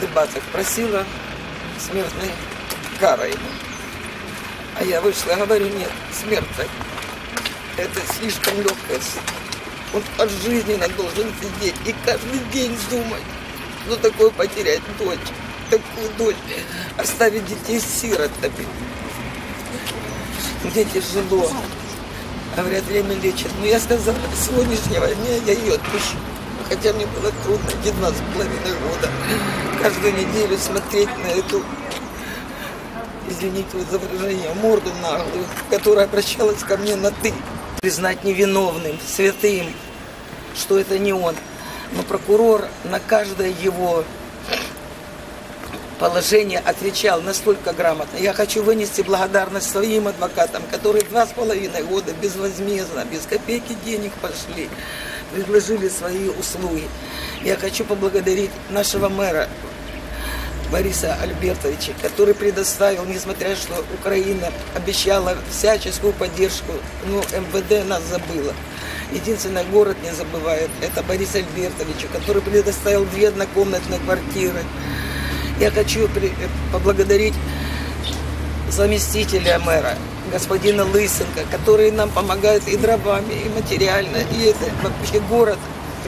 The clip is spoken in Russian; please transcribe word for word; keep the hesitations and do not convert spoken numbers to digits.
дебатах просила смертной кары ему. А я вышла и говорю, нет, смерть это слишком легкое. Он пожизненно должен сидеть и каждый день думать, что такое потерять дочь, такую дочь, оставить детей сиротами. Мне тяжело. Говорят, время лечит. Но я сказала, с сегодняшнего дня я ее отпущу. Хотя мне было трудно двенадцать с половиной года каждую неделю смотреть на эту, извините за выражение, морду наглую, которая обращалась ко мне на «ты». Признать невиновным, святым, что это не он. Но прокурор на каждое его положение отвечал настолько грамотно. Я хочу вынести благодарность своим адвокатам, которые два с половиной года безвозмездно, без копейки денег пошли, предложили свои услуги. Я хочу поблагодарить нашего мэра Бориса Альбертовича, который предоставил, несмотря что Украина обещала всяческую поддержку, но эм вэ дэ нас забыла. Единственный город не забывает, это Борис Альбертович, который предоставил две однокомнатные квартиры. Я хочу поблагодарить заместителя мэра, господина Лысенко, который нам помогает и дровами, и материально, и это вообще город